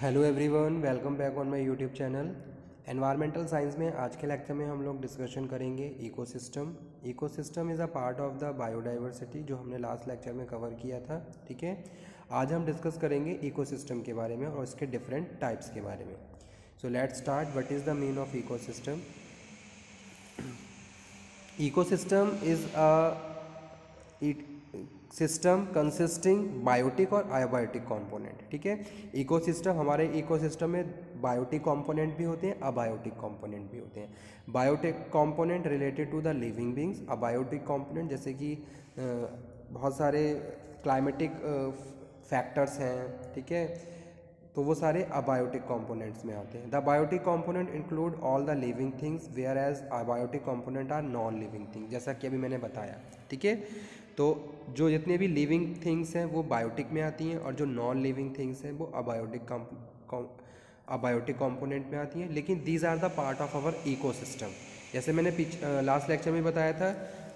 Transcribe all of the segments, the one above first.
Hello everyone, welcome back on my YouTube channel. Environmental science में आज के lecture में हम लोग डिस्कशन करेंगे ecosystem. Ecosystem is a part of the biodiversity, जो हमने लास्ट लेक्चर में कवर किया था। ठीक है, आज हम डिस्कस करेंगे इकोसिस्टम के बारे में और इसके डिफरेंट टाइप्स के बारे में। So let's start. What is the mean of ecosystem? Ecosystem is a system consisting biotic और अबायोटिक कंपोनेंट। ठीक है, इकोसिस्टम, हमारे इकोसिस्टम में बायोटिक कंपोनेंट भी होते हैं, अबायोटिक कंपोनेंट भी होते हैं। Biotic component related to the living beings, abiotic component जैसे कि बहुत सारे क्लाइमेटिक फैक्टर्स हैं। ठीक है, तो वो सारे अबायोटिक कंपोनेंट्स में आते हैं। The biotic component include all the living things whereas abiotic component are non living things, जैसा कि अभी मैंने बताया। ठीक है, तो जो जितने भी लिविंग थिंग्स हैं वो बायोटिक में आती हैं और जो नॉन लिविंग थिंग्स हैं वो अबायोटिक कंपोनेंट में आती हैं। लेकिन these are the part of our ecosystem. जैसे मैंने लास्ट लेक्चर में बताया था,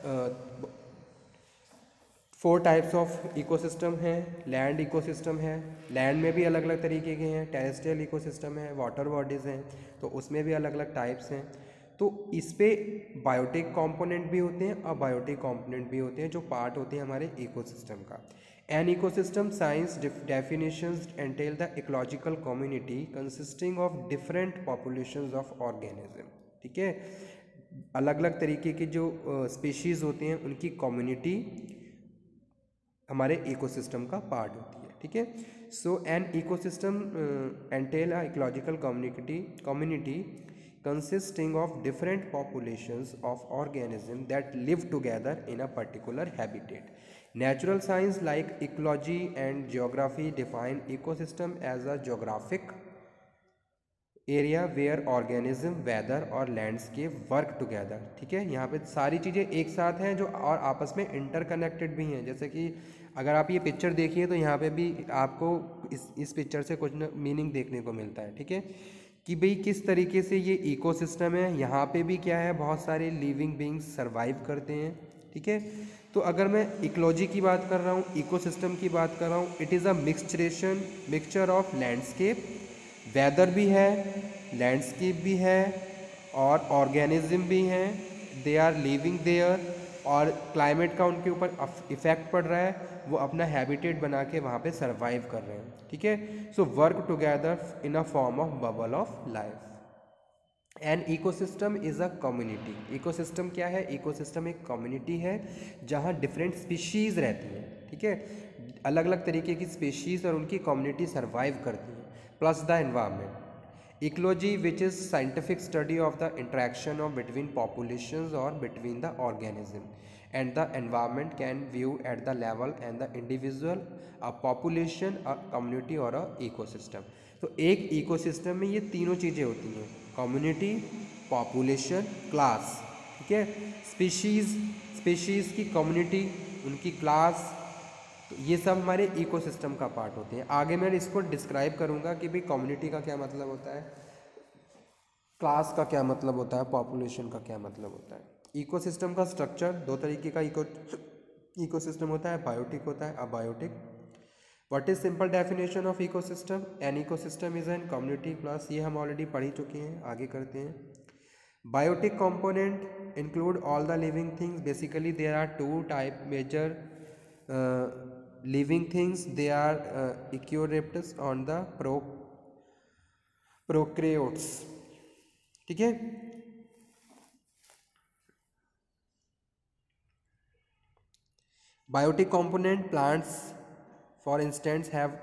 4 टाइप्स ऑफ इकोसिस्टम हैं। लैंड इकोसिस्टम है, लैंड में भी अलग अलग तरीके के हैं। टेरेस्ट्रियल इकोसिस्टम है, वाटर बॉडीज़ हैं, तो उसमें भी अलग अलग टाइप्स हैं। तो इस पे बायोटिक कंपोनेंट भी होते हैं, अबायोटिक कंपोनेंट भी होते हैं, जो पार्ट होते हैं हमारे इकोसिस्टम का। An ecosystem science definitions entail the ecological community consisting of different populations of organism. ठीक है, अलग अलग तरीके की जो स्पीशीज़ होती हैं उनकी कम्युनिटी हमारे इकोसिस्टम का पार्ट होती है। ठीक है, so an ecosystem entail a ecological community consisting of different populations of organisms that live together in a particular habitat. Natural science like ecology and geography define ecosystem as a geographic area where organism, weather और landscape work together. ठीक है, यहाँ पे सारी चीज़ें एक साथ हैं जो और आपस में इंटरकनेक्टेड भी हैं। जैसे कि अगर आप ये पिक्चर देखिए तो यहाँ पे भी आपको इस पिक्चर से कुछ न मीनिंग देखने को मिलता है। ठीक है, कि भाई किस तरीके से ये इकोसिस्टम है। यहाँ पे भी क्या है, बहुत सारे लिविंग बींग्स सर्वाइव करते हैं। ठीक है, तो अगर मैं इकोलॉजी की बात कर रहा हूँ, इकोसिस्टम की बात कर रहा हूँ, it is a mixture of landscape, weather भी है, लैंडस्केप भी है और ऑर्गेनिज्म भी हैं। दे आर लिविंग देयर और क्लाइमेट का उनके ऊपर इफेक्ट पड़ रहा है, वो अपना हैबिटेट बना के वहाँ पे सरवाइव कर रहे हैं। ठीक है, so work together in a form of bubble of life. An ecosystem is a community. Ecosystem क्या है? इकोसिस्टम एक कम्युनिटी है जहाँ डिफरेंट स्पीशीज़ रहती हैं। ठीक है, अलग अलग तरीके की स्पीशीज़ और उनकी कम्युनिटी सर्वाइव करती हैं, plus the environment. Ecology, which is scientific study of the interaction of between populations or between the organism and the environment, can view at the level and the individual, a population, a community or a ecosystem। तो एक ecosystem में ये तीनों चीज़ें होती हैं, community, population, class. ठीक है, स्पीशीज़ की कम्युनिटी, उनकी क्लास, तो ये सब हमारे इकोसिस्टम का पार्ट होते हैं। आगे मैं इसको डिस्क्राइब करूंगा कि भाई कम्युनिटी का क्या मतलब होता है, क्लास का क्या मतलब होता है, पॉपुलेशन का क्या मतलब होता है। इकोसिस्टम का स्ट्रक्चर, 2 तरीके का इकोसिस्टम होता है, बायोटिक होता है, abiotic. What is simple definition of ecosystem? An ecosystem is an community plus, ये हम ऑलरेडी पढ़ ही चुके हैं, आगे करते हैं। Biotic component include all the living things. Basically there are 2 type major living things. They are eukaryotes on the prokaryotes। ठीक है, biotic component plants for instance have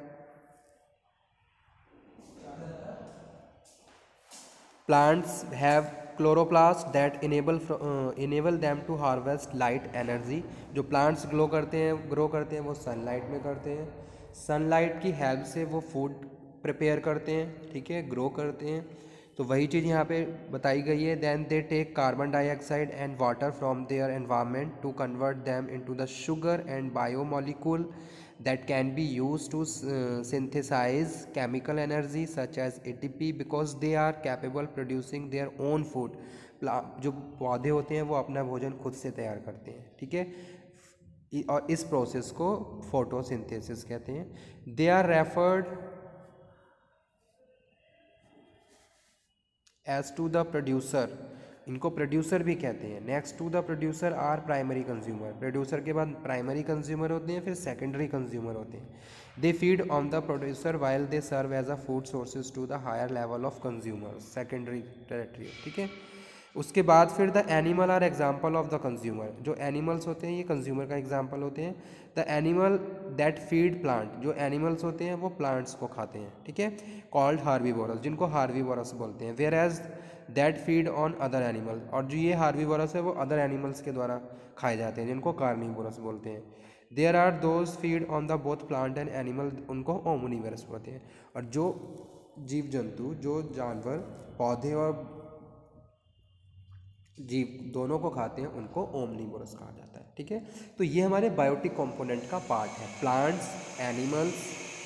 chloroplast that enable them to harvest light energy। जो plants grow करते हैं वो sunlight में करते हैं। Sunlight की हेल्प से वो फूड प्रिपेयर करते हैं। ठीक है, ग्रो करते हैं। तो वही चीज़ यहाँ पे बताई गई है। Then they take carbon dioxide and water from their environment to convert them into the sugar and biomolecule that can be used to synthesize chemical energy such as ATP, because they are capable producing their own food। जो पौधे होते हैं वो अपना भोजन खुद से तैयार करते हैं। ठीक है, और इस प्रोसेस को फोटोसिंथेसिस कहते हैं। They are referred as to the producer, इनको प्रोड्यूसर भी कहते हैं। Next to the producer are primary consumer, producer के बाद प्राइमरी कंज्यूमर होते हैं, फिर सेकेंडरी कंज्यूमर होते हैं। They feed on the producer while they serve as a food sources to the higher level of consumer, secondary tertiary, ठीक है। उसके बाद फिर the animal are example of the consumer, जो एनिमल्स होते हैं ये कंज्यूमर का एग्जाम्पल होते हैं। The animal that feed plant, जो एनिमल्स होते हैं वो प्लांट्स को खाते हैं, ठीक है, कॉल्ड हार्बीवोरस, जिनको हार्बीवोरस बोलते हैं। Whereas that feed on other animal, और जो ये हार्बीवोरस है वो अदर एनिमल्स के द्वारा खाए जाते हैं, जिनको कार्निवोरस बोलते हैं। There are those feed on the both plant and animal, उनको ओमनिवरस बोलते हैं। और जो जीव जंतु, जो जानवर पौधे और जीव दोनों को खाते हैं, उनको ओमनिवोरस कहा जाता है, ठीक है। तो ये हमारे बायोटिक कंपोनेंट का पार्ट है, plants, animals.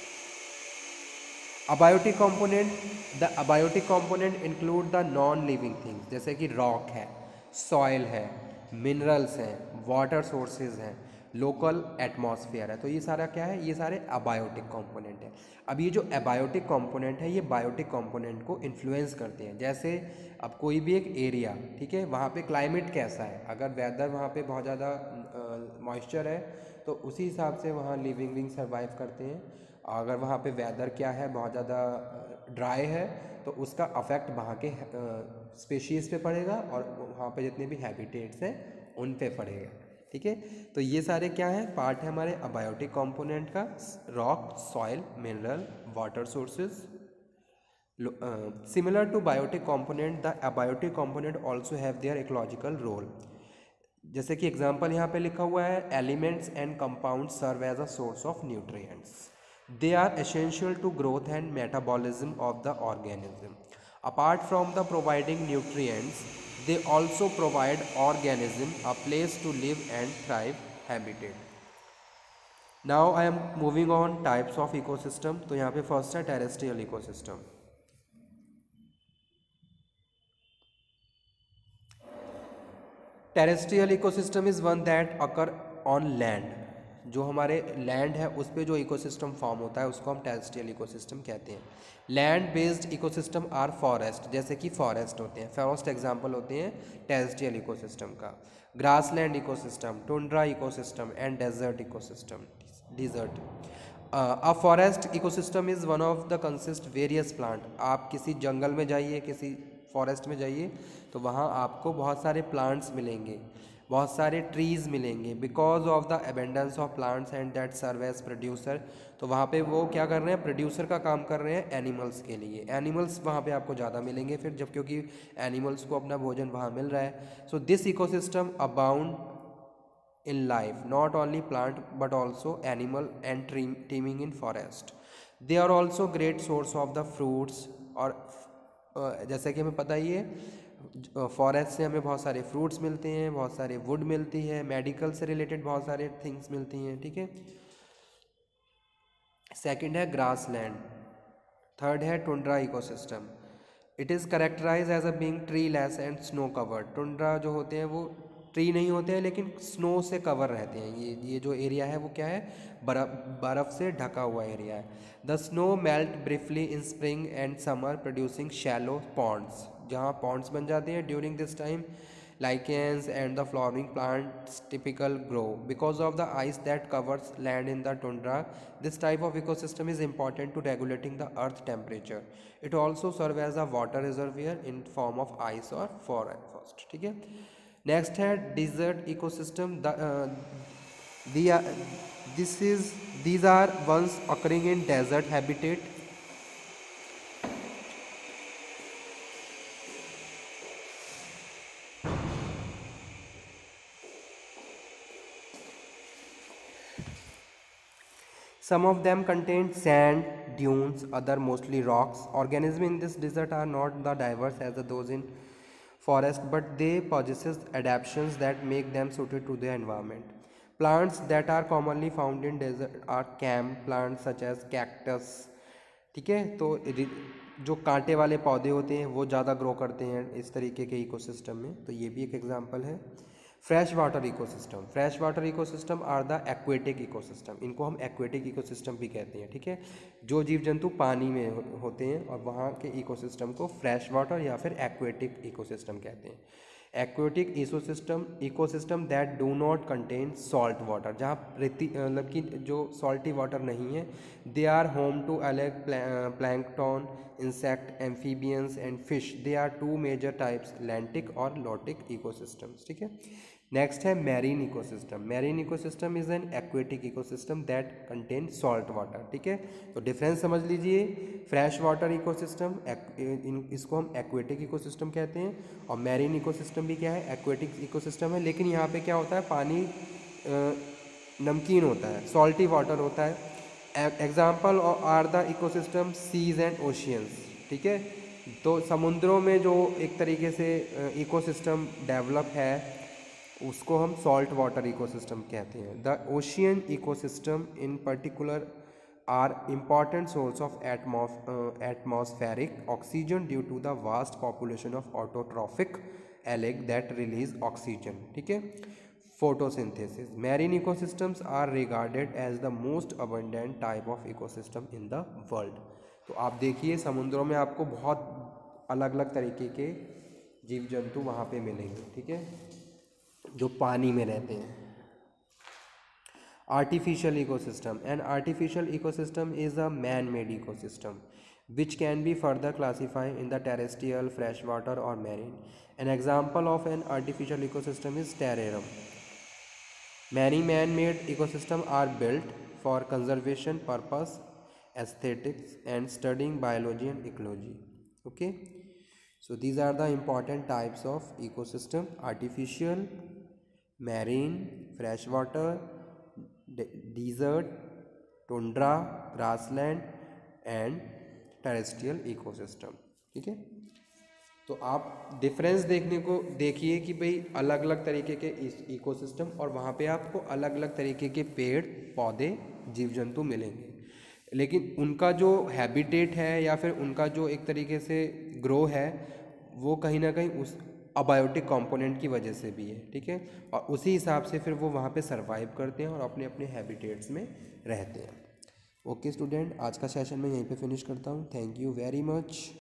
Abiotic component, the abiotic component include the non living things, जैसे कि रॉक है, सॉइल है, मिनरल्स हैं, वाटर सोर्सेज हैं, लोकल एटमॉस्फेयर है। तो ये सारा क्या है, ये सारे अबायोटिक कंपोनेंट है। अब ये जो अबायोटिक कंपोनेंट है ये बायोटिक कंपोनेंट को इन्फ्लुएंस करते हैं। जैसे अब कोई भी एक एरिया, ठीक है, वहाँ पे क्लाइमेट कैसा है, अगर वेदर वहाँ पे बहुत ज़्यादा मॉइस्चर है तो उसी हिसाब से वहाँ लिविंग बीइंग सर्वाइव करते हैं। अगर वहाँ पे वेदर क्या है, बहुत ज़्यादा ड्राई है, तो उसका अफेक्ट वहाँ के स्पेशीज़ पे पड़ेगा और वहाँ पे जितने भी हैबिटेट्स हैं उन पे पड़ेगा, ठीक है। तो ये सारे क्या है, पार्ट है हमारे अबायोटिक कंपोनेंट का, rock, soil, mineral, water sources. Similar to biotic component, the abiotic component also have their ecological role. जैसे कि एग्जाम्पल यहाँ पे लिखा हुआ है, elements and compound serve as a source of nutrients, they are essential to growth and metabolism of the organism. Apart from the providing nutrients, they also provide organism a place to live and thrive, habitat. Now I am moving on types of ecosystem. तो यहाँ पे first है terrestrial ecosystem. Terrestrial ecosystem is one that occur on land, जो हमारे land है उस पर जो इकोसिस्टम फॉर्म होता है उसको हम टेरेस्ट्रियल इकोसिस्टम कहते हैं। Land based ecosystem are forest, जैसे कि फॉरेस्ट होते हैं, फर्स्ट एग्जांपल होते हैं टेरेस्ट्रियल इकोसिस्टम का। Grassland ecosystem, tundra ecosystem and desert ecosystem, desert. A forest ecosystem is one of the consist various plant. आप किसी जंगल में जाइए, किसी फॉरेस्ट में जाइए, तो वहाँ आपको बहुत सारे प्लांट्स मिलेंगे, बहुत सारे ट्रीज़ मिलेंगे, because of the abundance of plants and that serve as producer. तो वहाँ पे वो क्या कर रहे हैं, प्रोड्यूसर का काम कर रहे हैं एनिमल्स के लिए। एनिमल्स वहाँ पे आपको ज़्यादा मिलेंगे फिर, जब क्योंकि एनिमल्स को अपना भोजन वहाँ मिल रहा है। So this ecosystem abound in life, not only plant but also animal and teeming in forest. They are also great source of the fruits, और जैसे कि हमें पता ही है फॉरेस्ट से हमें बहुत सारे फ्रूट्स मिलते हैं, बहुत सारे वुड मिलती है, मेडिकल से रिलेटेड बहुत सारे थिंग्स मिलती हैं, ठीक है। सेकंड है ग्रास लैंड। थर्ड है tundra ecosystem. It is characterise as a being treeless and snow covered. Tundra जो होते हैं वो ट्री नहीं होते हैं लेकिन स्नो से कवर रहते हैं। ये जो एरिया है वो क्या है, बर्फ़ से ढका हुआ एरिया है। The snow melt briefly in spring and summer producing shallow ponds, जहाँ पॉन्ड्स बन जाते हैं during this time. Lichens and the flowering plants typical grow because of the ice that covers land in the tundra. This type of ecosystem is important to regulating the earth temperature. It also serves as a water reservoir in form of ice or frost, ठीक है। Next है desert ecosystem. these are ones occurring in desert habitat. Some of them contain sand, dunes, other mostly rocks. Organisms in this desert are not the diverse as those in forest, but they possess adaptations that make them suited to their environment. Plants that are commonly found in desert are cam plants such as cactus, ठीक है। तो जो कांटे वाले पौधे होते हैं वो ज़्यादा ग्रो करते हैं इस तरीके के इकोसिस्टम में, तो ये भी एक एग्जांपल है। Fresh water ecosystem, fresh water ecosystem are the aquatic ecosystem, इनको हम एक्वेटिक इकोसिस्टम भी कहते हैं, ठीक है। जो जीव जंतु पानी में होते हैं और वहाँ के इकोसिस्टम को फ्रेश वाटर या फिर एक्वेटिक इकोसिस्टम कहते हैं। Aquatic ecosystem that do not contain salt water, जहाँ रेती मतलब कि जो सॉल्टी वाटर नहीं है, दे आर होम टू अलग plankton, insect, amphibians and fish. They are two major types, lentic और लोटिक इकोसिस्टम्स, ठीक है। नेक्स्ट है marine ecosystem. Marine ecosystem is an aquatic ecosystem that contain salt water, ठीक है। तो डिफरेंस समझ लीजिए, फ्रेश वाटर इकोसिस्टम इसको हम एक्वेटिक इकोसिस्टम कहते हैं, और मैरीन इकोसिस्टम भी क्या है, एक्वेटिक इकोसिस्टम है, लेकिन यहाँ पे क्या होता है, पानी नमकीन होता है, सॉल्टी वाटर होता है। Example are the ecosystem seas and oceans, ठीक है। तो समुद्रों में जो एक तरीके से इकोसिस्टम डेवलप है उसको हम सॉल्ट वाटर इकोसिस्टम कहते हैं। The ocean ecosystem in particular are important source of atmospheric oxygen due to the vast population of autotrophic algae that release oxygen, ठीक है। Photosynthesis. Marine ecosystems are regarded as the most abundant type of ecosystem in the world. तो आप देखिए समुद्रों में आपको बहुत अलग अलग तरीके के जीव जंतु वहाँ पे मिलेंगे, ठीक है, जो पानी में रहते हैं। Artificial ecosystem, an artificial ecosystem is a man made ecosystem which can be further classified in the terrestrial, freshwater or marine. An example of an artificial ecosystem is terrarium. Many man-made ecosystems are built for conservation purpose, aesthetics and studying biology and ecology. Okay, so these are the important types of ecosystem: artificial, marine, freshwater, desert, tundra, grassland and terrestrial ecosystem, ठीक है। तो आप difference देखिए कि भाई अलग अलग तरीके के इकोसिस्टम और वहाँ पे आपको अलग अलग तरीके के पेड़ पौधे जीव जंतु मिलेंगे, लेकिन उनका जो हैबिटेट है या फिर उनका जो एक तरीके से ग्रो है वो कहीं ना कहीं उस अबायोटिक कंपोनेंट की वजह से भी है, ठीक है। और उसी हिसाब से फिर वो वहाँ पे सरवाइव करते हैं और अपने अपने हैबिटेट्स में रहते हैं। ओके स्टूडेंट, आज का सेशन मैं यहीं पे फिनिश करता हूँ। Thank you very much.